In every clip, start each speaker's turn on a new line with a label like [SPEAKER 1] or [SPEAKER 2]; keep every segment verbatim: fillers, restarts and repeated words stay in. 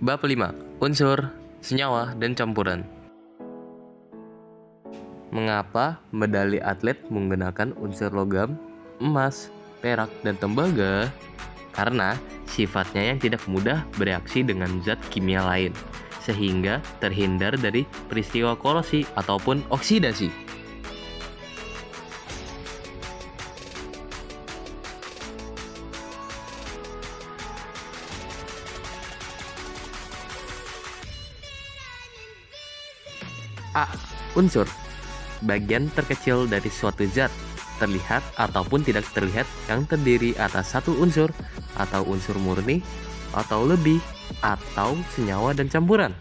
[SPEAKER 1] Bab lima. Unsur, senyawa, dan campuran. Mengapa medali atlet menggunakan unsur logam, emas, perak, dan tembaga? Karena sifatnya yang tidak mudah bereaksi dengan zat kimia lain, sehingga terhindar dari peristiwa korosi ataupun oksidasi. A. Unsur, bagian terkecil dari suatu zat, terlihat ataupun tidak terlihat yang terdiri atas satu unsur, atau unsur murni, atau lebih, atau senyawa dan campuran.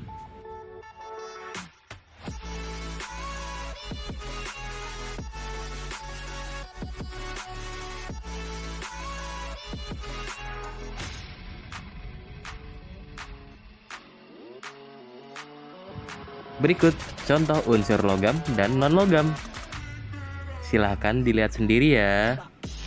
[SPEAKER 1] Berikut contoh unsur logam dan non-logam. Silahkan dilihat sendiri ya.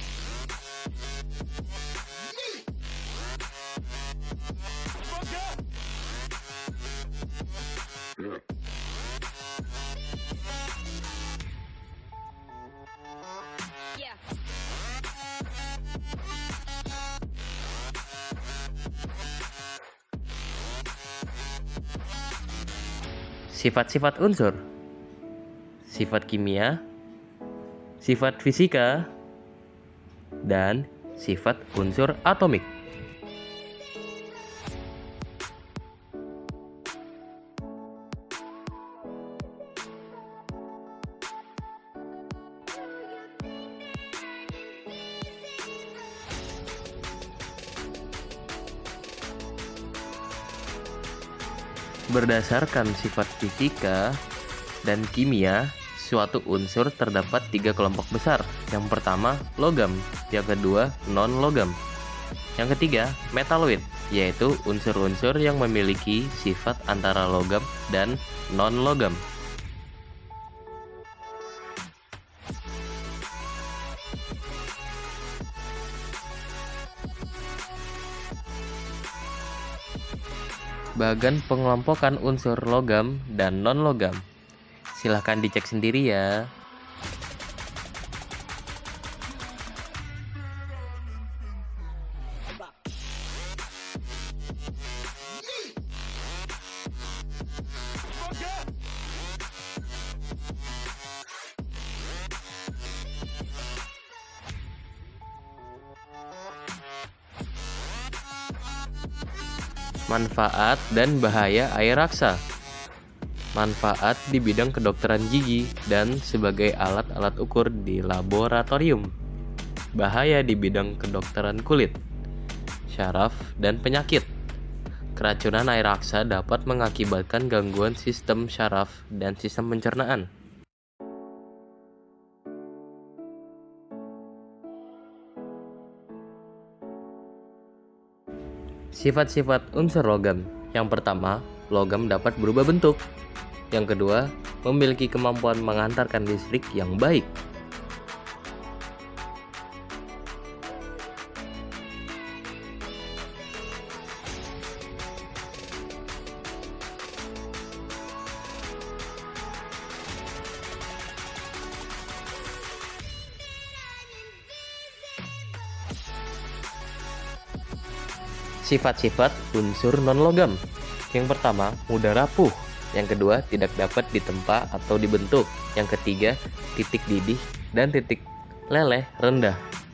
[SPEAKER 1] Sifat-sifat unsur, sifat kimia, sifat fisika, dan sifat unsur atomik. Berdasarkan sifat fisika dan kimia, suatu unsur terdapat tiga kelompok besar. Yang pertama, logam. Yang kedua, non-logam. Yang ketiga, metaloid, yaitu unsur-unsur yang memiliki sifat antara logam dan non-logam. Bagan pengelompokan unsur logam dan non-logam. Silahkan dicek sendiri ya. Manfaat dan bahaya air raksa. Manfaat di bidang kedokteran gigi dan sebagai alat-alat ukur di laboratorium. Bahaya di bidang kedokteran kulit, syaraf, dan penyakit. Keracunan air raksa dapat mengakibatkan gangguan sistem syaraf dan sistem pencernaan. Sifat-sifat unsur logam. Yang pertama, logam dapat berubah bentuk. Yang kedua, memiliki kemampuan mengantarkan listrik yang baik. Sifat-sifat unsur non-logam. Yang pertama, mudah rapuh. Yang kedua, tidak dapat ditempa atau dibentuk. Yang ketiga, titik didih dan titik leleh rendah.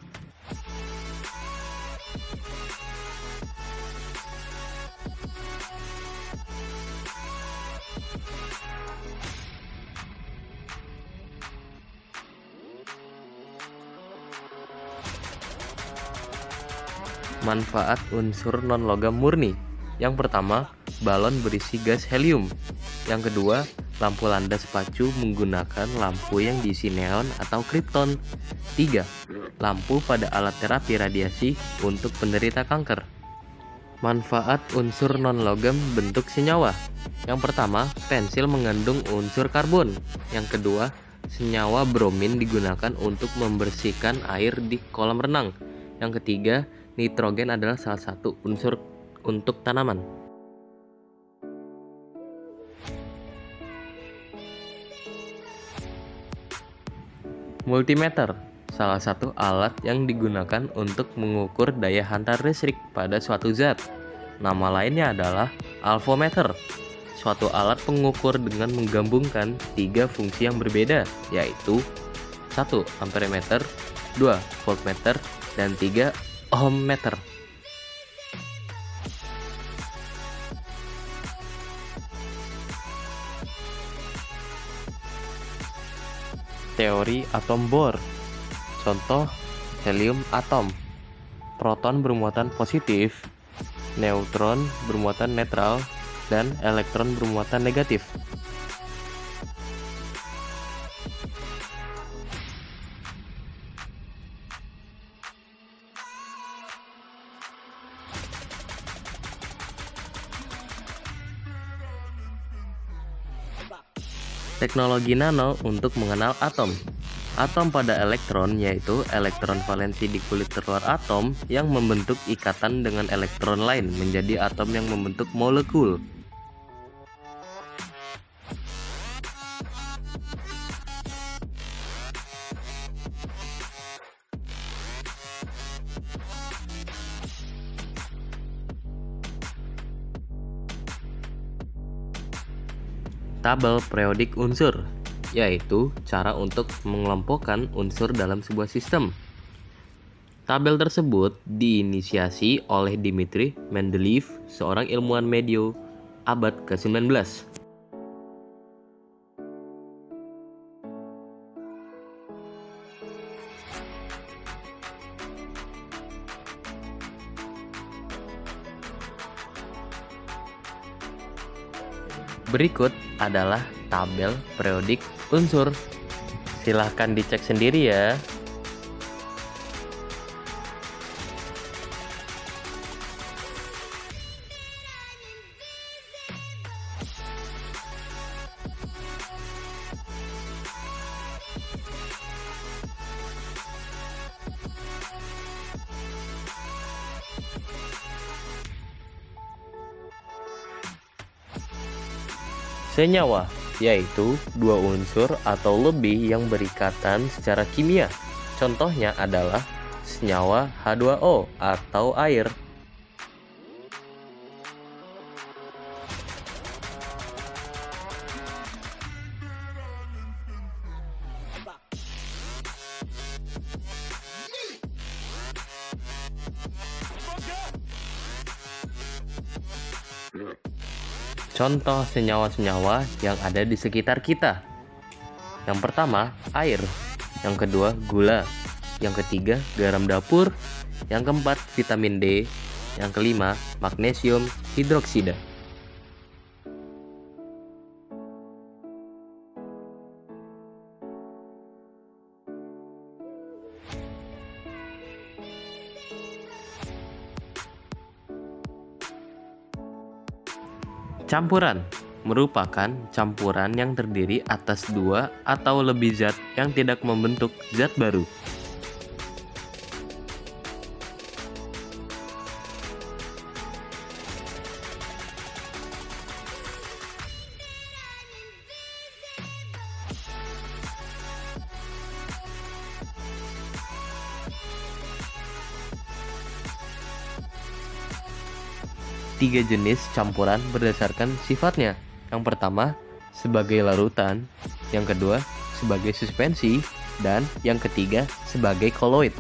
[SPEAKER 1] Manfaat unsur non-logam murni. Yang pertama, balon berisi gas helium. Yang kedua, lampu landas pacu menggunakan lampu yang diisi neon atau kripton. Tiga, lampu pada alat terapi radiasi untuk penderita kanker. Manfaat unsur non-logam bentuk senyawa. Yang pertama, pensil mengandung unsur karbon. Yang kedua, senyawa bromin digunakan untuk membersihkan air di kolam renang. Yang ketiga, nitrogen adalah salah satu unsur untuk tanaman. Multimeter, salah satu alat yang digunakan untuk mengukur daya hantar listrik pada suatu zat. Nama lainnya adalah alvometer, suatu alat pengukur dengan menggabungkan tiga fungsi yang berbeda, yaitu satu amperemeter, dua voltmeter, dan tiga ohmmeter. Teori atom Bohr. Contoh, helium atom. Proton bermuatan positif, neutron bermuatan netral, dan elektron bermuatan negatif. Teknologi nano untuk mengenal atom. Atom pada elektron yaitu elektron valensi di kulit terluar atom yang membentuk ikatan dengan elektron lain menjadi atom yang membentuk molekul. Tabel periodik unsur, yaitu cara untuk mengelompokkan unsur dalam sebuah sistem. Tabel tersebut diinisiasi oleh Dmitri Mendeleev, seorang ilmuwan medio abad ke sembilan belas. Berikut adalah tabel periodik unsur. Silahkan dicek sendiri ya. Senyawa, yaitu dua unsur atau lebih yang berikatan secara kimia. Contohnya adalah senyawa H dua O atau air. Contoh senyawa-senyawa yang ada di sekitar kita. Yang pertama, air. Yang kedua, gula. Yang ketiga, garam dapur. Yang keempat, vitamin D. Yang kelima, magnesium hidroksida. Campuran merupakan campuran yang terdiri atas dua atau lebih zat yang tidak membentuk zat baru. Tiga jenis campuran berdasarkan sifatnya. Yang pertama, sebagai larutan. Yang kedua, sebagai suspensi. Dan yang ketiga, sebagai koloid.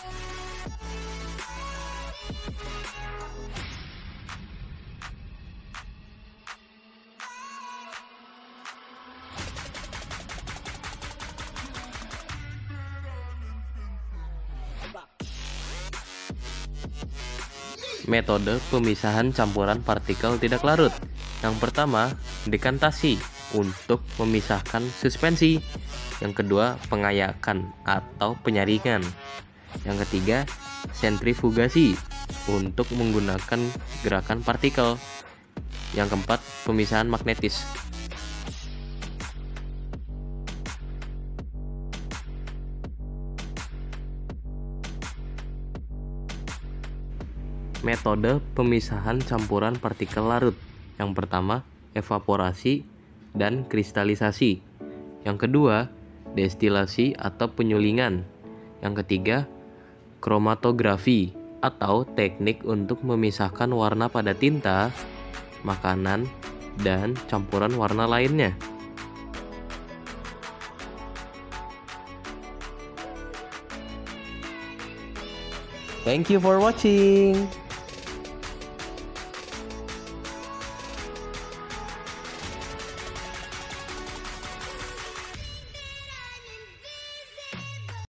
[SPEAKER 1] Metode pemisahan campuran partikel tidak larut. Yang pertama, dekantasi untuk memisahkan suspensi. Yang kedua, pengayakan atau penyaringan. Yang ketiga, sentrifugasi untuk menggunakan gerakan partikel. Yang keempat, pemisahan magnetis. Metode pemisahan campuran partikel larut. Yang pertama, evaporasi dan kristalisasi. Yang kedua, destilasi atau penyulingan. Yang ketiga, kromatografi atau teknik untuk memisahkan warna pada tinta, makanan, dan campuran warna lainnya. Thank you for watching.